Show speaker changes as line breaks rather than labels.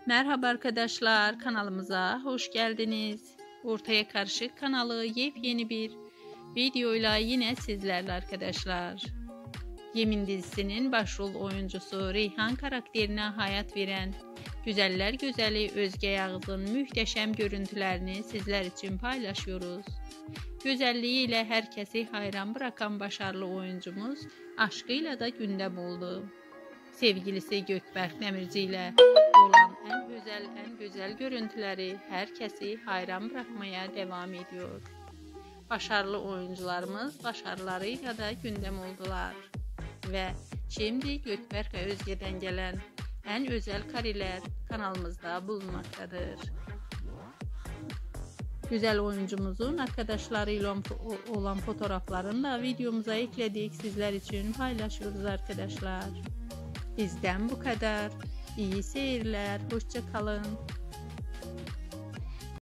Merhaba arkadaşlar, kanalımıza hoş geldiniz. Ortaya Karışık kanalı yepyeni bir videoyla yine sizlerle arkadaşlar. Yemin dizisinin başrol oyuncusu Reyhan karakterine hayat veren güzeller güzeli Özge Yağız'ın muhteşem görüntülerini sizler için paylaşıyoruz. Güzelliğiyle herkesi hayran bırakan başarılı oyuncumuz aşkıyla da gündem oldu. Sevgilisi Gökberk Demirci ile olan en güzel görüntüleri herkesi hayran bırakmaya devam ediyor. Başarılı oyuncularımız başarılarıyla da gündem oldular. Ve şimdi Gökberk ve Özge'den gelen en özel kareler kanalımızda bulunmaktadır. Güzel oyuncumuzun arkadaşlarıyla olan fotoğraflarını da videomuza ekledik. Sizler için paylaşıyoruz arkadaşlar. Bizden bu kadar. İyi seyirler. Hoşça kalın.